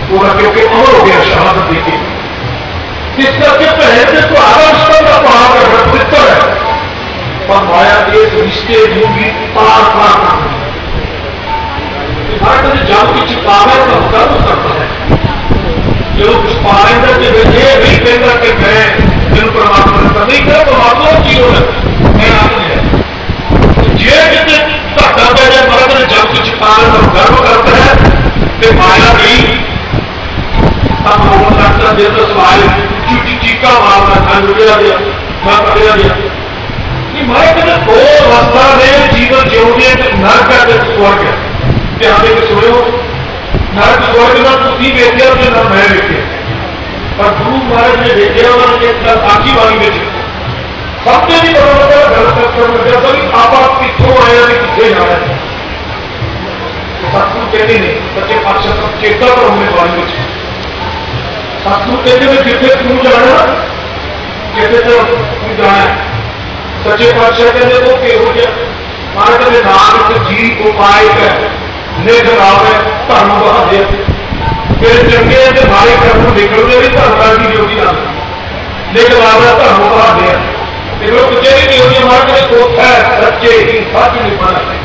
ਉਹਦਾ ਕਿਉਂਕਿ ਅਮਰ ਹੋ ਗਿਆ ਸ਼ਹਾਦਤ ਦੇ ਕੇ। ਇਸ ਕਰਕੇ ਭੈਣ ਦੇ ਤੁਹਾਡਾ ਰਿਸ਼ਤਾ ਦਾ ਭਾਵ ਹੈ, ਪਵਿੱਤਰ ਹੈ, ਪਰ ਮਾਇਆ ਇਸ ਰਿਸ਼ਤੇ ਨੂੰ ਵੀ ਪਾਰ ਕਰਨਾ। हर कभी जब कुछ पावे तो कर्म करता है, जो कुछ पाएंगे कि ये नहीं कहता कि मैं जिन परमात्मा ने नहीं कहा परमात्मा की हो मैं आपने है जे कितने घाटा पै जाए महाराज ने जब कुछ पावे तो कर्म करता है कि माया नहीं हम रोन लगता दे तो सवाल चुटी चीका मारना था जुड़िया गया मैं पकड़िया गया कि माया कहते दो अवस्था ने जीवन जिउंदे नरक है स्वर्ग है। ध्यान देकर सुनो, नरक स्वर्ग ना तुसी वेख्या ते ना मैं वेख्या, पर गुरु महाराज ने वेख्या उन्होंने एक साखी वाली में सबसे भी बड़ा गल कर लगा था कि आप कितों आया ते किथे जाना है। सतगुरु कहते हैं सच्चे पातशाह सब चेता तो हमने वाली में सतगुरु कहते हैं जिथे तू जाना कितने तो तू जाना है। सच्चे पातशाह कहते तो किहो जिहा महाराज ने नानक जी उपाय है निग आवे धर्म बहादे फिर चंगे ते मारे कर्म निकलते भी धर्म की योगी ना निग आवे धर्म बहादे फिर कुछ नहीं होती महाराज ने कोठा है सच्चे ही सच नहीं बना